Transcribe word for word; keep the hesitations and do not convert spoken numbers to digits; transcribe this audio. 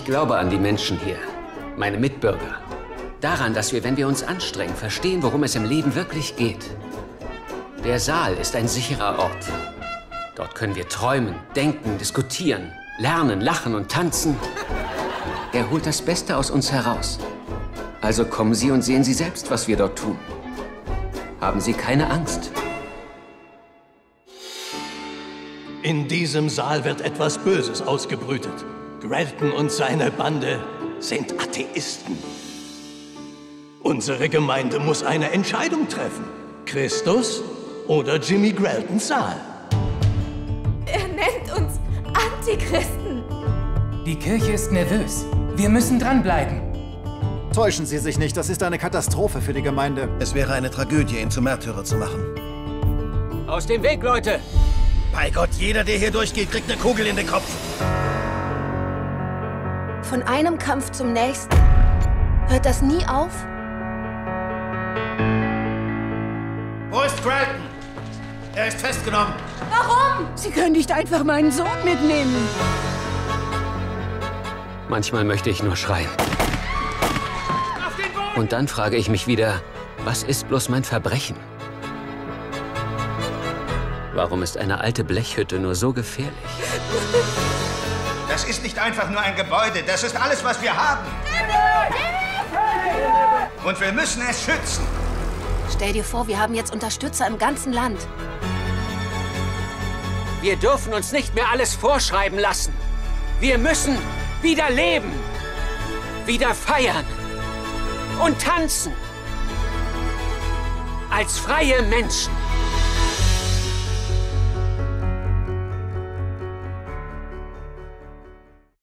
glaube an die Menschen hier, meine Mitbürger. Daran, dass wir, wenn wir uns anstrengen, verstehen, worum es im Leben wirklich geht. Der Saal ist ein sicherer Ort. Dort können wir träumen, denken, diskutieren, lernen, lachen und tanzen. Er holt das Beste aus uns heraus. Also kommen Sie und sehen Sie selbst, was wir dort tun. Haben Sie keine Angst. In diesem Saal wird etwas Böses ausgebrütet. Grelton und seine Bande sind Atheisten. Unsere Gemeinde muss eine Entscheidung treffen. Christus oder Jimmy Greltons Saal. Er nennt uns Antichristen. Die Kirche ist nervös. Wir müssen dranbleiben. Täuschen Sie sich nicht, das ist eine Katastrophe für die Gemeinde. Es wäre eine Tragödie, ihn zum Märtyrer zu machen. Aus dem Weg, Leute! Bei Gott, jeder, der hier durchgeht, kriegt eine Kugel in den Kopf. Von einem Kampf zum nächsten. Hört das nie auf? Wo ist Grelton? Er ist festgenommen. Warum? Sie können nicht einfach meinen Sohn mitnehmen. Manchmal möchte ich nur schreien. Und dann frage ich mich wieder, was ist bloß mein Verbrechen? Warum ist eine alte Blechhütte nur so gefährlich? Das ist nicht einfach nur ein Gebäude, das ist alles, was wir haben. Und wir müssen es schützen. Stell dir vor, wir haben jetzt Unterstützer im ganzen Land. Wir dürfen uns nicht mehr alles vorschreiben lassen. Wir müssen wieder leben, wieder feiern und tanzen. Als freie Menschen.